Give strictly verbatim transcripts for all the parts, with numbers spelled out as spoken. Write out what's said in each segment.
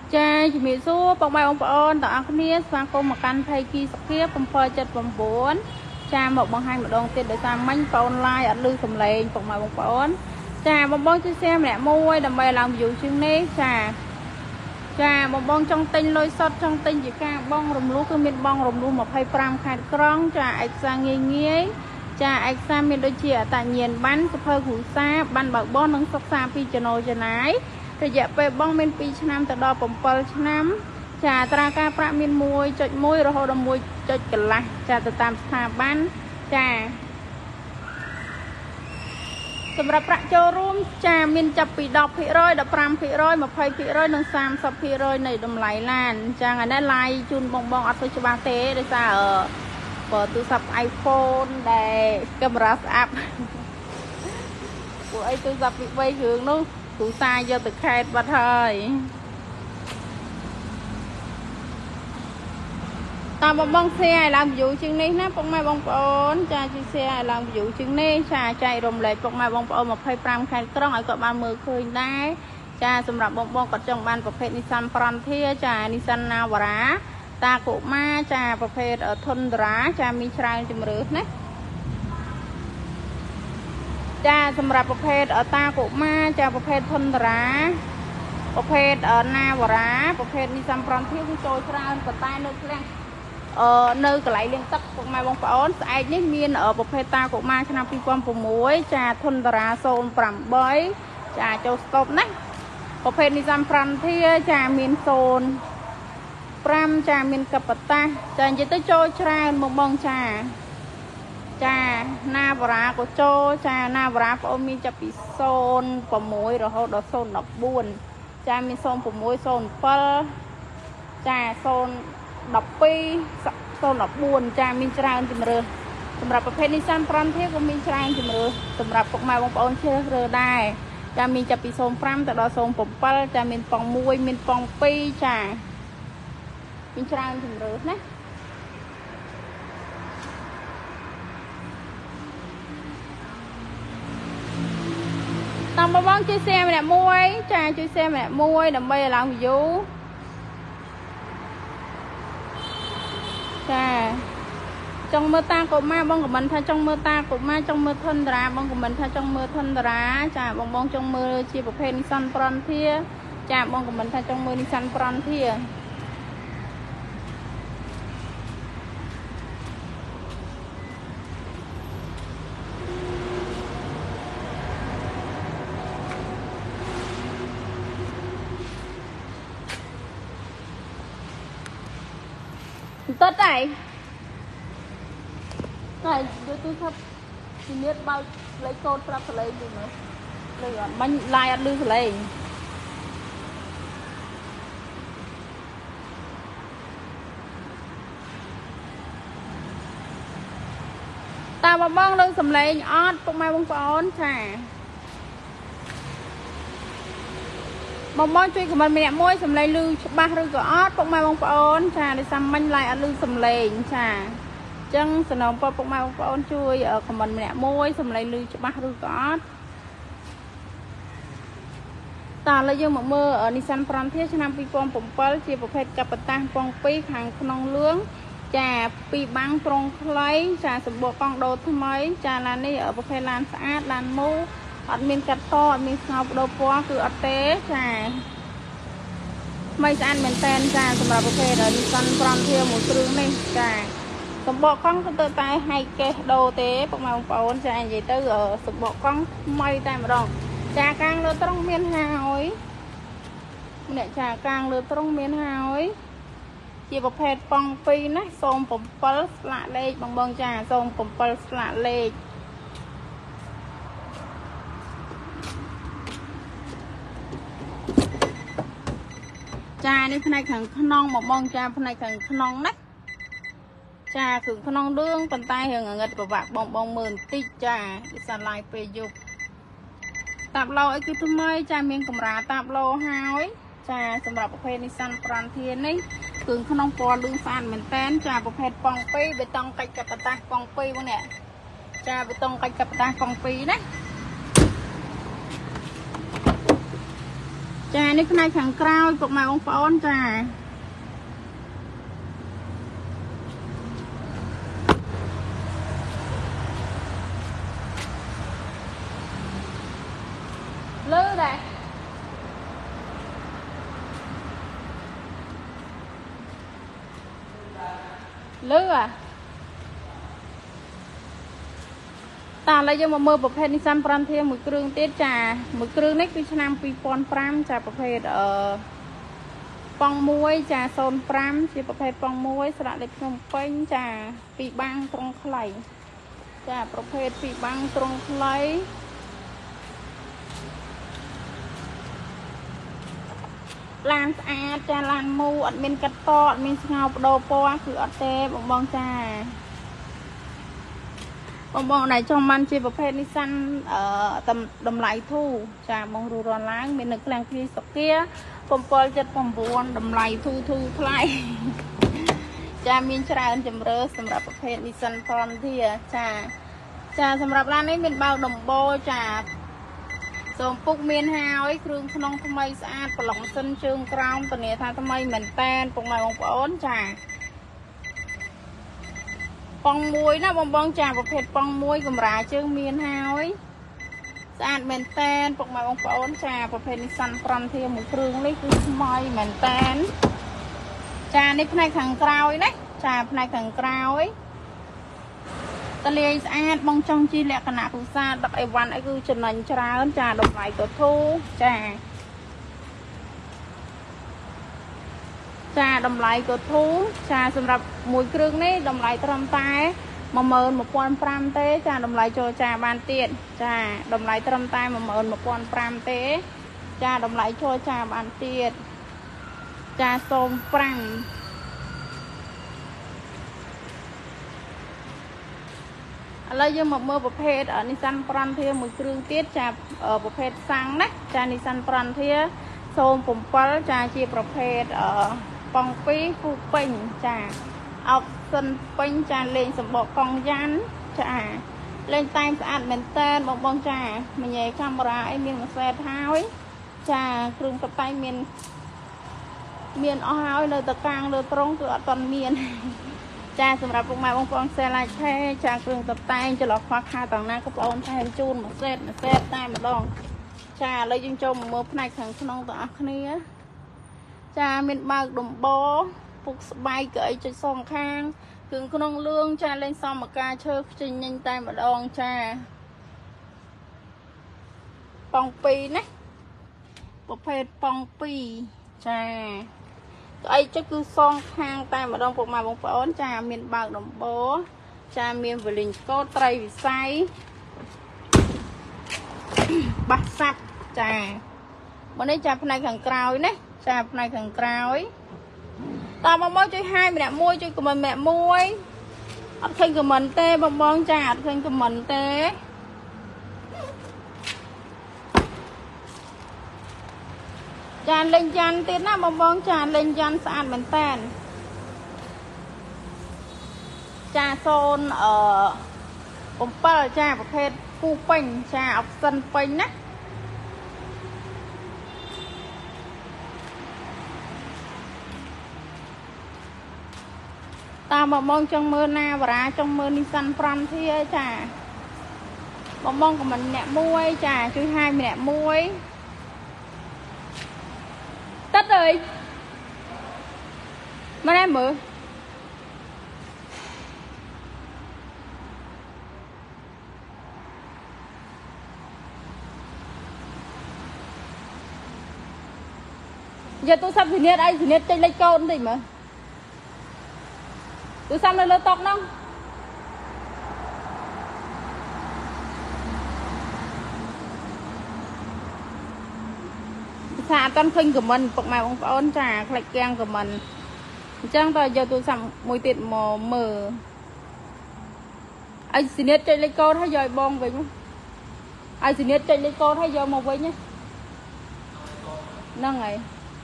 cha chỉมีสู้ปกไม้องค์อ่อนต่ออัคเนียสฟังคมมากันไทยกีสเกียบกำพอจัดปมบวนcha một bằng hai một đồng tiền để sao manh pa online ở lưu sầm lệปกไม้องค์อ่อนchaบางบางจะเสียมแหละมวยดำไปlàmอยู่ชื่อนี้cha chaบางบางtrong tinh lôi sọt trong tinh chỉ ca bong rầm lúaคือมีบองรมลูมาไพ่ปรามขาดกรองchaไอ้ซางเงี้ยเงี้ยchaไอ้ซามีโดยเฉียแต่เงียนบ้านสะเพอหูซาบ้านบักบ้อนนังสักซาปีจะโนจะไหนระยะไปบ้องเป็นปีชนามแต่ดอปมเปิลชนามจ่าตราการประมินมวยจดมวยเราหดมวยจดกันละจ่าตามสถาบันจ่าสำหรับประโจร่วมจ่ามินจับปีดอกพิร้อยดอกพรำพิร้อยมาไพ่พิร้อยหนึ่งสามสับพิร้อยในดมไหลล้านจ่าอันนั้นลายจุนบองบองอัศจบาเต้ได้จ่าเออเปิดตู้สับไอโฟนได้กล้องรัสอัพกูไอตู้สับปีใบเหืองนู้กูซายเยอะตึกแคดบัดเฮยตามบองเสียlàm vụ chừngนี้นะปกไม้บองปอนจ่าจีเสียlàm vụ chừngนี้ชาใจรมเลยปกไม้บองปอนมาไพ่ปรามแคดกล้องไอ้ก็บานมือเคยได้จ่าสำหรับบองบองกัดจังบานประเภทนิสันปรอนเทียจ่านิสันนาวราตาโกมาจ่าประเภททนราจ่ามีชายจมรือนะจ่าสำหรับประเภทตาโกมาจ่าประเภททนราประเภทนาวราประเภทนิสันปรอนเทียที่โจชราปัตตาเนื้อเครื่องเอ่อเนื้อกระไรเลี้ยงตักปกไม้บองปอนไอ้นี่มีเอ่อประเภทตาโกมาชนะปีความปุ่มมวยจ่าทนราโซนปรำบอยจ่าโจสตบนะประเภทนิสันปรอนเทียจ่ามีโซนปรำจ่ามีกับปัตตาจ่าจะต้องโจชราบองบองจ่าจ่าหน้าบราโกโจจ่าหน้าบราโกมีจะปีโซนปุ่มมวยเราเขาดอโซนดอกบุญจ่ามีโซนปุ่มมวยโซนเปลจ่าโซนดอกปีโซนดอกบุญจ่ามีชราจิมเรือสำหรับประเภทนิสันปรอนเทียก็มีชราจิมเรือสำหรับพวกไม้บองปอนเชื่อเรือได้จ่ามีจะปีโซนปรำแต่ดอโซนปุ่มเปลจ่ามีปองมวยมีปองปีจ่ามีชราจิมเรือนะตามบ้องช่วยแซมแหละมวยจ่าช่วยแซมแหละมวยดำไปหลังอยู่จ่าจงเมื่อตาโกมาบ้องกับมันถ้าจงเมื่อตาโกมาจงเมื่อทนดราบ้องกับมันถ้าจงเมื่อทนดราจ่าบ้องบ้องจงเมื่อชีประเพณีสันปรอนเทียจ่าบ้องกับมันถ้าจงเมื่อนิสันปรอนเทียtốt này này đưa tôi sắp chỉ biết bao lấy côn sắp lấy gì nữa lừa bánh lai ăn lư lấy ta mà bong lư sầm lấy ót cũng mai bong phòn chả bong bong chui của mình mẹ môi sầm lấy lư ba lư của ót cũng mai bong phòn chả để xăm bánh lai ăn lư sầm lấy chả chânสนองปอปกมาปอนช่วยเออของมันเนี่ยมวยสำหรับลือจะมาดูก่อนตาเลยยังมาเมื่อเออนิสันปรอนเทียชนะปีปองผมเปิลเจียประเภทกับปตาปองปีขังขนองเลื้องจ่าปีบังตรงคล้ายจ่าสมบูรณ์กองโดดทำไมจ่าลานนี่เออประเภทลานสะอาดลานมูอัดมีกัดต่อมีเงาโดปัวคืออัดเต้จ่าไม่สะอาดเหมือนแตนจ่าสำหรับประเภทเออนิสันปรอนเทียหมูตรึงนี่จ่าสมบูรณ์กล้องก็เตอตายให้แกโดเต้ปกมาปอนจ่าใหญ่เตอเออสมบูรณ์กล้องไม่ตายมาดองจ่ากลางเราต้องเมียนหายเนี่ยจ่ากลางเราต้องเมียนหายจีบประเภทปองปีนะโซมผมเปิลสละเล็กบางบางจ่าโซมผมเปิลสละเล็กจ่านี่ภายในขังขนองบางบางจ่าภายในขังขนองนะจ่าขึงขนองเรื่องปันใต้เหี่ยงเงินประวัติบองบองหมื่นติจ่าดิสไลไปยุบตับเราไอ้คือทำไมจ่าเมียงกำราตับเราหายจ่าสำหรับประเภทนิสันปรอนเทียนนี่ขึงขนองปอลืมฟานเหมือนแตนจ่าประเภทปองปีไปต้องไก่กับปตาปองปีพวกเนี่ยจ่าไปต้องไก่กับปตาปองปีนะจចានេះផ្នែកខាងក្រោយពុកម៉ែបងប្អូនចាលើដែរលើអាតាឥឡូវយើងមកមើលប្រភេទ Nissan Frontier មួយគ្រឿងទៀតចាមួយគ្រឿងនេះគឺឆ្នាំពីរពាន់ប្រាំចាប្រភេទអឺប៉ង់មួយចាศูนย์ห้าជាប្រភេទប៉ង់មួយស្លាកលេខភ្នំពេញចាពីរបាំងត្រង់ខ្លីចាប្រភេទពីរបាំងត្រង់ខ្លីឡានស្អាតចាឡានមូអត់មានកាត់តអត់មានស្ងោបដោពណ៌គឺអត់ទេបងបងចាបងបងដែលចង់បានជាប្រភេទ Nissan អឺតម្លៃធូរចាបងរੂរនឡើងមាននៅក្លាំងគ្រីសុគាbảy七chínតម្លៃធូរធូរថ្លៃចាមានច្រើនជម្រើសសម្រាប់ប្រភេទ Nissan Frontier ចាចាសម្រាប់ឡាននេះមានបើកដំបូលចាសូមពុកមានហើយគ្រឿងក្នុងថ្មីស្អាតប្រឡងសិនជើងក្រោមធានាថាថ្មីមែនតែនពុកម៉ែបងប្អូនចាប៉ង់មួយណាបងបងចាប្រភេទប៉ង់មួយកម្រាលជើងមានហើយស្អាតមែនតែនពុកម៉ែបងប្អូនចាប្រភេទ Nissan Frontier មួយគ្រឿងនេះគឺថ្មីមែនតែនចានេះផ្នែកខាងក្រោយណាចាផ្នែកខាងក្រោយតលាយស្អាតបងចង់ជីលក្ខណៈគ្រួសារដឹកអីវ៉ាន់អីគឺចំណេញច្រើនចាតម្លៃក៏ធូរចាចាតម្លៃក៏ធូរចាសម្រាប់មួយគ្រឿងនេះតម្លៃត្រឹមតែmột nghìn một trăm năm mươiទេចាតម្លៃចូលចាបានទៀតចាតម្លៃត្រឹមតែmột nghìn một trăm năm mươiទេចាតម្លៃចូលចាបានទៀតចាសូមប្រាំងឥឡូវយើងមកមើលប្រភេទ Nissan Frontier មួយគ្រឿងទៀតចាប្រភេទសាំងណាចា Nissan Frontier ศูนย์เจ็ดចាជាប្រភេទអឺប៉ង់ពីរគូពេញចាអោបសិនពេញចាលេងសម្បកកង់យ៉ាន់ចាលេងតែងស្អាតមែនតើបងបងចាមញ៉េកាមេរ៉ាអីមានមួយសេតហើយចាគ្រឿងតុបតែងមានមានអស់ហើយនៅតកាំងលើត្រង់គឺអត់ទាន់មានចាសម្រាប់ពុកម៉ែបងប្អូនសេឡាច់ថេចាគ្រឿងតុបតែងចន្លោះខ្វះខាតទាំងណាក៏បងប្អូនថែមជូនមួយសេតមួយសេតតែម្ដងចាឥឡូវយើងចូលមកមើលផ្នែកខាងក្នុងទាំងអស់គ្នាចាមានបើកដំបូលពុកស្បែកក៏អីចុចសងខាងគ្រឿងក្នុងលឿងចាលេងសមមកការឈើខ្ចិញញញតែម្ដងចាប៉ង់ពីរណាប្រភេទប៉ង់ពីរចាក៏អីចុចគឺសងខាងតែម្ដងពុកម៉ែបងប្អូនចាមានបើកដំបូលចាមានវលិញកោតត្រីវិស័យបាសសាប់ចាមកនេះចាផ្នែកខាងក្រោយណាចាផ្នែកខាងក្រោយតើបងបងជួយហាយម្នាក់មួយជួយខមមិនម្នាក់មួយអត់ឃើញខមមិនទេបងបងចាអត់ឃើញខមមិនទេចាលេងយ៉ាន់ទៀតណាបងបងចាលេងយ៉ាន់ស្អាតមែនតើចាសូនអឺbảyចាប្រភេទគូពេញចាអបសិនពេញណាតាមបងបងចង់មើលណាវរ៉ាចង់មើល Nissan Frontier ចាបងបងខមមិនម្នាក់មួយចាជួយហាយម្នាក់មួយតិតអើយមកណែមើលយកទូរស័ព្ទវិនិច្ឆ័យអីវិនិច្ឆ័យចេញលេខកូនបន្តិចមើលទូរស័ព្ទនៅលើតុហ្នឹងថាអត់ទាន់ឃើញខមមិនពុកម៉ែបងប្អូនចាខ្លាចគាំងខមមិនអញ្ចឹងតើយកទូរស័ព្ទមួយទៀតមកមើលឲ្យវិនិច្ឆ័យចេញលេខកូនឲ្យយកឲ្យបងវិញឲ្យវិនិច្ឆ័យចេញលេខកូនឲ្យយកមកវិញហ្នឹងហើយ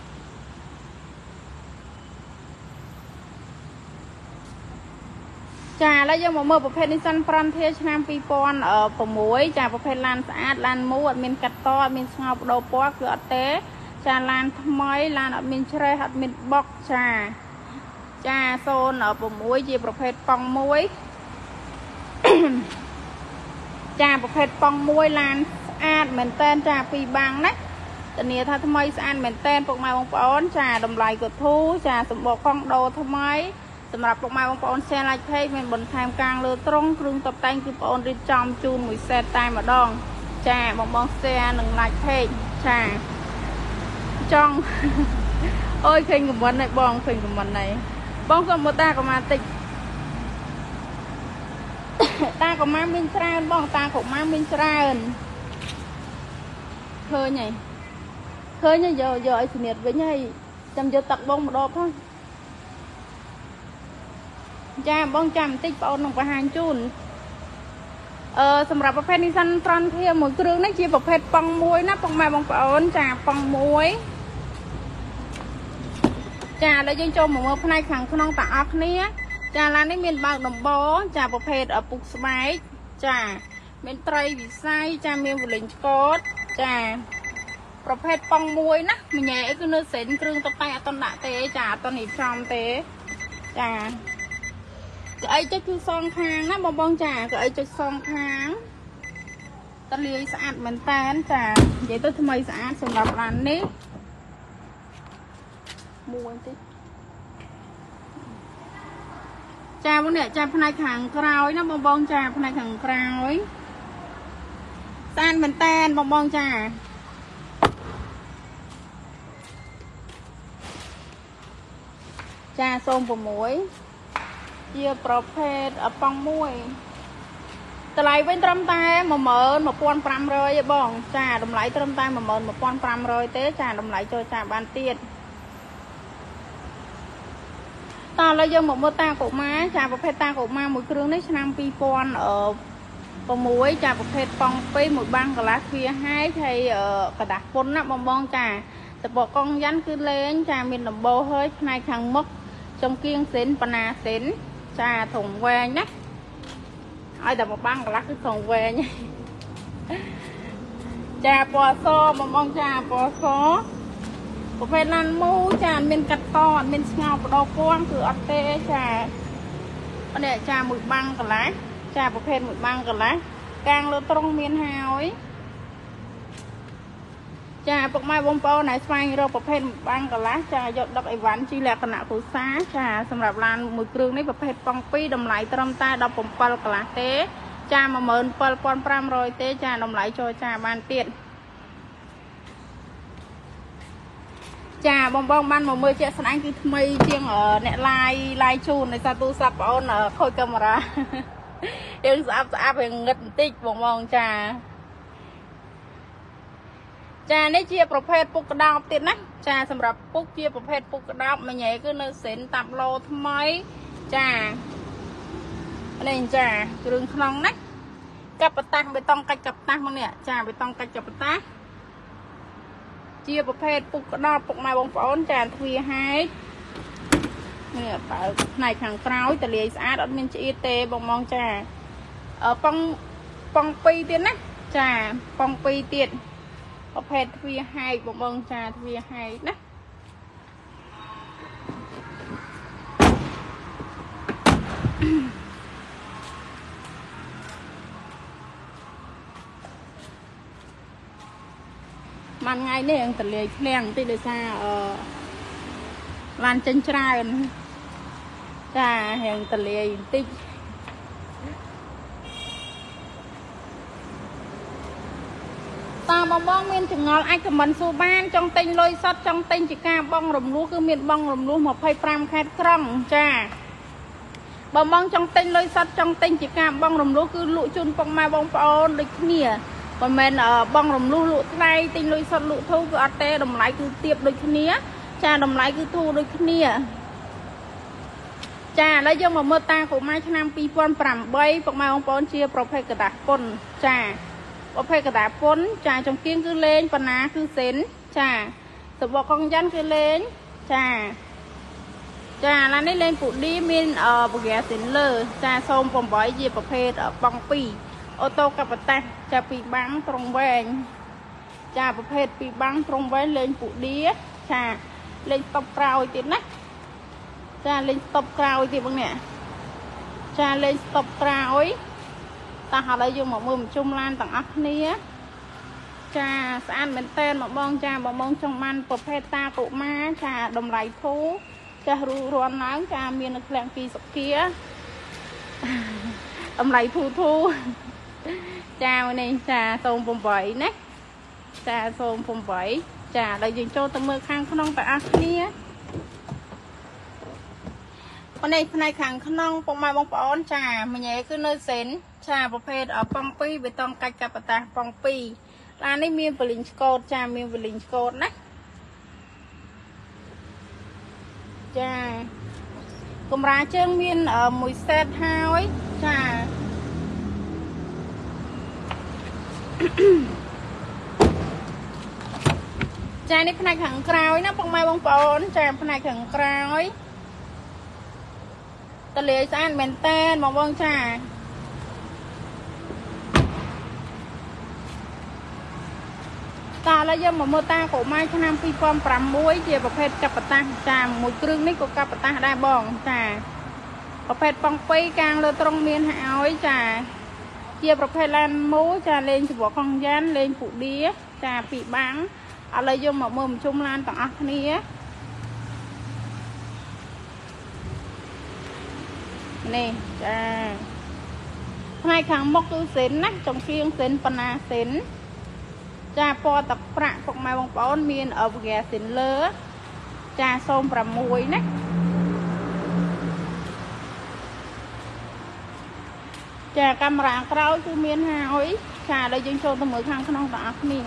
ចាឥឡូវយើងមកមើលប្រភេទ Nissan Frontier ឆ្នាំពីរពាន់6ចាប្រភេទឡានស្អាតឡានមូអត់មានកាត់តអត់មានស្ងោបដោពណ៌គឺអត់ទេចាឡានថ្មីឡានអត់មានច្រេះអត់មានបុកចាចាសូនsáuជាប្រភេទប៉ង់មួយ ចាប្រភេទប៉ង់មួយឡានស្អាតមែនតែនចាពីរបាំងណាធានាថាថ្មីស្អាតមែនតែនពុកម៉ែបងប្អូនចាតម្លៃក៏ធូរចាសម្បកកង់ដូរថ្មីសម្រាប់ពុកម៉ែបងប្អូន share like page មានបន្ថែមកាងលើត្រង់គ្រឿងតុបតែងគឺបងប្អូនរៀបចំជូនមួយ set តែម្ដងចាបងបង share និង like page ចាចង់អូយឃើញខមមិនហើយបងឃើញខមមិនហើយបងក៏មកតាក៏មកតិចតាក៏មកមានច្រើនបងតាក៏មកមានច្រើនឃើញហើយឃើញហើយយកយកឲ្យស្នៀតវិញហើយចាំយកទឹកបងម្ដងផងចាបងចាំបន្តិចបងអូននឹងបង្ហាញជូនអឺសម្រាប់ប្រភេទ Nissan Frontier មួយគ្រឿងនេះជាប្រភេទប៉ង់មួយណាបងម៉ែបងប្អូនចាប៉ង់មួយចាឥឡូវយើងចូលមកមើលផ្នែកខាងក្នុងតាអស់គ្នាចាឡាននេះមានបើកដំបូលចាប្រភេទពុកស្បែកចាមានត្រីវិស័យចាមានវលេងឆ្កតចាប្រភេទប៉ង់មួយណាម្ញែគឺនៅសេនគ្រឿងតុបតែងអត់តដាក់ទេចាអត់តនេះចំទេចាកៅអីចុចគឺសងខាងណាបងបងចាកៅអីចុចសងខាងតលាយស្អាតមែនតែនចានិយាយទៅថ្មីស្អាតសម្រាប់ឡាននេះមួយតិចចាបងនេះចាផ្នែកខាងក្រោយណាបងបងចាផ្នែកខាងក្រោយស្អាតមែនតែនបងបងចាចាសូមsáuជាប្រភេទប៉ង់មួយតម្លៃវិញត្រឹមតែmột nghìn một trăm năm mươiឯបងចាតម្លៃត្រឹមតែmột nghìn một trăm năm mươiទេចាតម្លៃចូលចាបានទៀតតោះឥឡូវយើងមកមើលតាកុមារចាប្រភេទតាកុមារមួយគ្រឿងនេះឆ្នាំពីរពាន់sáuចាប្រភេទប៉ង់ពីរមួយបាំងកន្លះទ្វាហែកហើយកដាស់ពុនណាបងបងចាតបកងយ៉ាន់គឺលេងចាមានដំបូលហើយផ្នែកខាងមុខចង្គៀងសិនបណ្ណាសិនចាធំវែងណាឲ្យតែមួយបាំងកន្លះគឺធំវែងចាពណ៌សបងបងចាពណ៌សប្រភេទឡានមូចាមានកាត់តអត់មានស្ងោបដោពណ៌គឺអត់ទេចានេះចាមួយបាំងកន្លះចាប្រភេទមួយបាំងកន្លះកាងលើត្រង់មានហើយចាពុកម៉ែបងប្អូនណែស្វែងរកប្រភេទបាំងកន្លះចាយកដឹកអីវ៉ាន់ជីលក្ខណៈគ្រួសារចាសម្រាប់ឡានមួយគ្រឿងនេះប្រភេទប៉ង់ពីរតម្លៃត្រឹមតែដប់bảyកន្លះទេចាmột nghìn bảy trăm năm mươiទេចាតម្លៃចូលចាបានទៀតចាបងបងបានមកមើលជាក់ស្ដែងគឺថ្មីជាងអ្នកឡាយឡាយជូនដោយសារទូរស័ព្ទបងអូនខូចកាមេរ៉ាយើងស្អាប់ស្អាប់ឲ្យងឹតបន្តិចបងបងចាចានេះជាប្រភេទពុកក្តោបទៀតណាចាសម្រាប់ពុកជាប្រភេទពុកក្តោបម្ញែគឺនៅសេនតាប់ឡូថ្មីចានេះចាគ្រឿងក្នុងណាកាប់បតាស់បេតុងកាច់កាប់បតាស់មកនេះចាបេតុងកាច់កាប់បតាស់ជាប្រភេទពុកក្តោបពុកម៉ែបងប្អូនចាទ្វាហែកនេះបើផ្នែកខាងក្រោយតលាយស្អាតអត់មានឆ្អៀតទេបងបងចាប៉ង់ប៉ង់ពីរទៀតណាចាប៉ង់ពីរទៀតប្រភេទទ្វាហែកបងបងចាទ្វាហែកណាបានថ្ងៃនេះយើងតលាយឃ្លាំងតិចដោយសារអឺបានចិញ្ច្រើនចាយើងតលាយបន្តិចតាបងបងមានចងល់អាចខមមិនសួរបានចង់ទិញលុយសុទ្ធចង់ទិញជាការបងរំលោះគឺមានបងរំលោះยี่สิบห้าខេត្តក្រុងចាបងបងចង់ទិញលុយសុទ្ធចង់ទិញជាការបងរំលោះគឺលក់ជូនពុកម៉ែបងប្អូនដូចគ្នាមិនមែនបងរំលោះលក់ថ្លៃទិញលុយសុទ្ធលក់ធូរគឺអត់ទេតម្លៃគឺទៀបដូចគ្នាចាតម្លៃគឺធូរដូចគ្នាចាឥឡូវយើងមកមើលតាកុមារឆ្នាំពីរពាន់ប្រាំបីពុកម៉ែបងប្អូនជាប្រភេទកតាពុនចាប្រភេទកតាពុនចាចង្គៀងគឺលេងបណ្ណាគឺសេនចាសបកកងយ៉ាន់គឺលេងចាចាឡាននេះលេងពូឌីមានបហ្គាសិនលើចាសូមeightជាប្រភេទប៉ង់ពីរអូតូកាបតាស់ចាពីបាំងត្រង់វែងចាប្រភេទពីបាំងត្រង់វែងលេងពូឌីចាលេងតបក្រោយទៀតណាចាលេងតបក្រោយទៀតបងនេះចាលេងតបក្រោយតាឥឡូវយើងមកមើលជុំឡានទាំងអស់គ្នាចាស្អាតមែនតើមកបងចាបងបងចង់បានប្រភេទតាកុមារចាតម្លៃធូរចាស់រੂរាន់ឡើងចាមាននៅក្លាំងពីសុគាតម្លៃធូរធូរចានេះចាសូមប្រាំណាចាសូមប្រាំចាដល់យើងចូលទៅមើលខាងក្នុងតាអស់គ្នាប៉ុន្តែផ្នែកខាងក្នុងពុកម៉ែបងប្អូនចាមញ៉េគឺនៅសេនចាប្រភេទប៉ងពីបេតុងកាច់កាប់តាប៉ងពីឡាននេះមានបលីងស្កូតចាមានបលីងស្កូតណាចាកម្រាលជើងមានមួយសេតហើយចាចានេះផ្នែកខាងក្រោយណាពុកម៉ែបងប្អូនចាផ្នែកខាងក្រោយតលាយស្អាតមែនតើបងបងចាតាឥឡូវយើងមកមើលតាកុមារឆ្នាំពីរពាន់ប្រាំមួយជាប្រភេទកាប់បតាសចាមួយគ្រឿងនេះក៏កាប់បតាសដែរបងចាប្រភេទប៉ងពីកាងលើត្រង់មានឲ្យចាជាប្រភេទឡានមូចាលេងច្បកកងយ៉ានលេងពូឌីចាពីបាំងឥឡូវយើងមកមើលជុំឡានទាំងអស់គ្នានេះចាផ្នែកខាងមុខគឺសិនណាចង្គៀងសិនបណ្ណាសិនចាពណ៌ទឹកប្រាក់ពុកម៉ែបងប្អូនមានអវហ្គាសិនលើចាសូមប្រាំមួយណាចាកាមេរ៉ាក្រោយគឺមានហើយចាដល់យើងចូលទៅមើលខាងក្នុងទាំងអស់គ្នា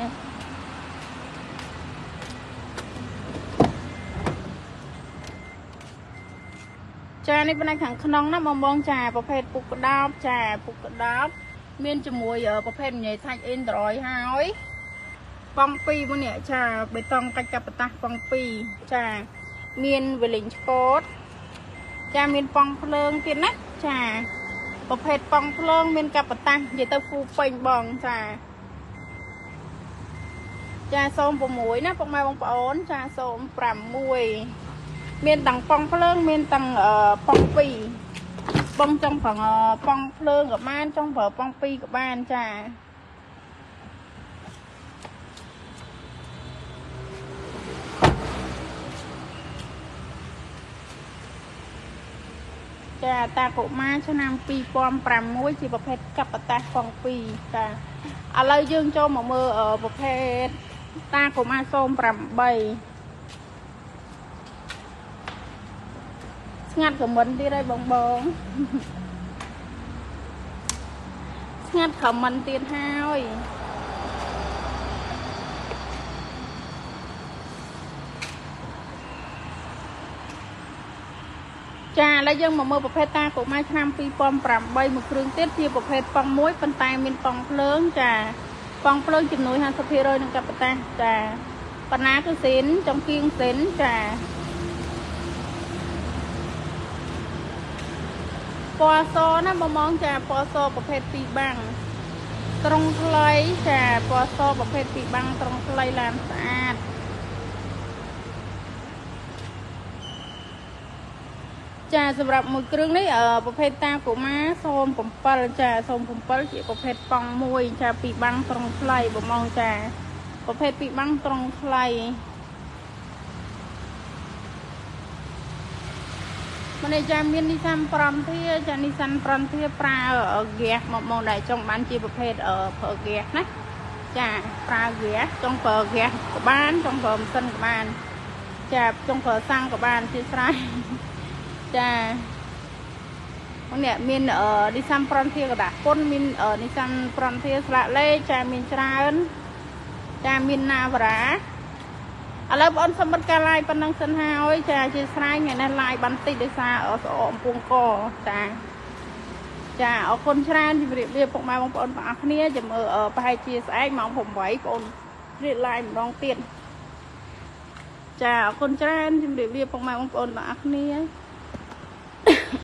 ចានេះផ្នែកខាងក្នុងណាបងបងចាប្រភេទពុកក្តោបចាពុកក្តោបមានជាមួយប្រភេទញ៉ៃថាច់អ៊ីនដ្រយហើយប៉ងពីមួយនេះចាបេតុងកាច់កាប់បតាសប៉ងពីចាមានវលិញឆ្កូតចាមានប៉ងភ្លើងទៀតណាចាប្រភេទប៉ងភ្លើងមានកាប់បតាសនិយាយទៅគូពេញបងចាចាសូមប្រាំមួយណាពុកម៉ែបងប្អូនចាសូមប្រាំមួយមានទាំងប៉ងភ្លើងមានទាំងប៉ងពីបងចង់ប្រងប៉ងភ្លើងក៏បានចង់ប្រើប៉ងពីក៏បានចាចាតាកុមារឆ្នាំពីរពាន់ប្រាំមួយជាប្រភេទកាប់បតាសប៉ងពីចាឥឡូវយើងចូលមកមើលប្រភេទតាកុមារសូមប្រាំបីស្ងាត់ខមមិនទៀតហើយបងបងស្ងាត់ខមមិនទៀតហើយចាឥឡូវយើងមកមើលប្រភេទតាកុមារឆ្នាំពីរពាន់ប្រាំបីមួយគ្រឿងទៀតជាប្រភេទប៉ងមួយប៉ុន្តែមានប៉ងភ្លើងចាប៉ងភ្លើងចំនួន ហាសិបភាគរយ នឹងកាប់បតាសចាបណ្ណាគឺសិនចំគៀងសិនចាពណ៌សណាបងបងចាពណ៌សប្រភេទពីរបាំងត្រង់ខ្លីចាពណ៌សប្រភេទពីរបាំងត្រង់ខ្លីឡានស្អាតចាសម្រាប់មួយគ្រឿងនេះប្រភេទតាកុមារសូមប្រាំbảyចាសូមប្រាំbảyជាប្រភេទប៉ងមួយចាពីរបាំងត្រង់ខ្លីបងបងចាប្រភេទពីរបាំងត្រង់ខ្លីម្នេះចាមាននីសាន់ប្រំធាចានីសាន់ប្រំធាប្រើហ្គាសមកមកដែលចង់បានជាប្រភេទប្រើហ្គាសណាចាប្រើហ្គាសចង់ប្រើហ្គាសក៏បានចង់ប្រើម៉ាស៊ីនក៏បានចាចង់ប្រើសាំងក៏បានជាស្រ័យចានេះមាននីសាន់ប្រំធាកដាក់ពុនមាននីសាន់ប្រំធាស្លាកលេខចាមានច្រើនចាមានណាវរ៉ាឥឡូវបងអូនសម្បត្តិការ live ប៉ុណ្ណឹងសិនហើយចាជាស្រ័យថ្ងៃនេះ live បន្តិចដោយសារស្អកអំពងកចាចាអរគុណច្រើនជម្រាបលាពុកម៉ែបងប្អូនទាំងអស់គ្នាចាំមើលប្រហែលជាស្អែកម៉ោងប្រាំបីបងអូនរៀប live ម្ដងទៀតចាអរគុណច្រើនជម្រាបលាពុកម៉ែបងប្អូនទាំងអស់គ្នា